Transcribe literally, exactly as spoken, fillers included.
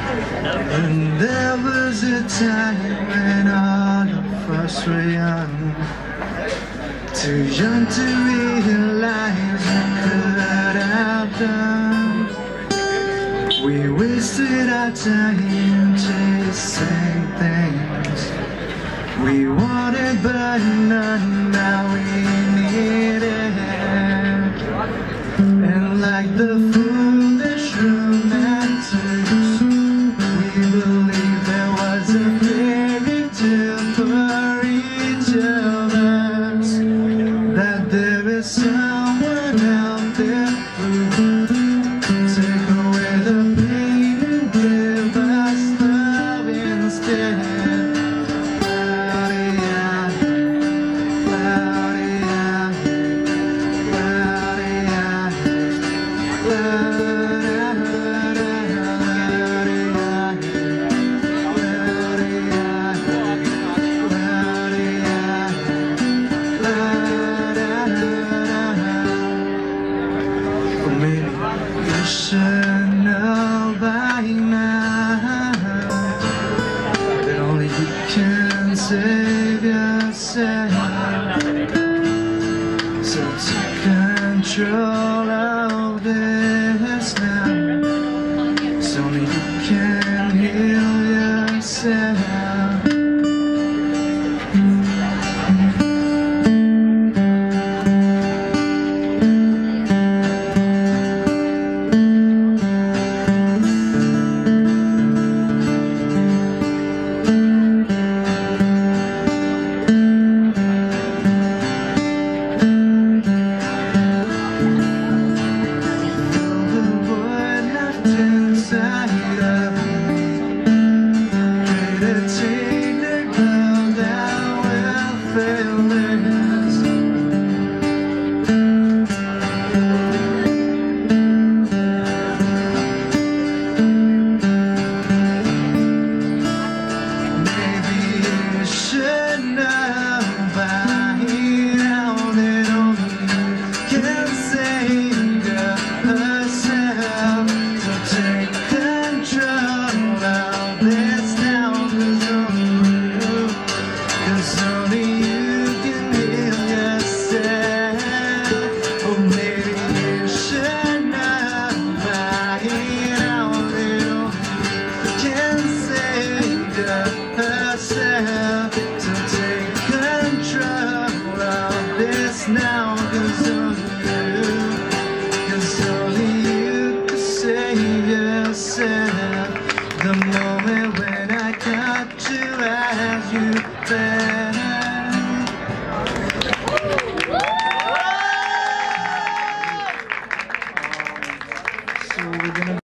And there was a time when all of us were young, too young to realize what could have done. We wasted our time chasing things we wanted but none now we needed. And like the foolish romantics, we believed there was a fairy tale for each of us, that there is someone out there who take away the pain and give us love instead. You should know by now that only you can save yourself. So take control of this now, so only you can heal yourself. Now, cause only you, cause only you can save yourself. The moment when I got you as you better. So we're gonna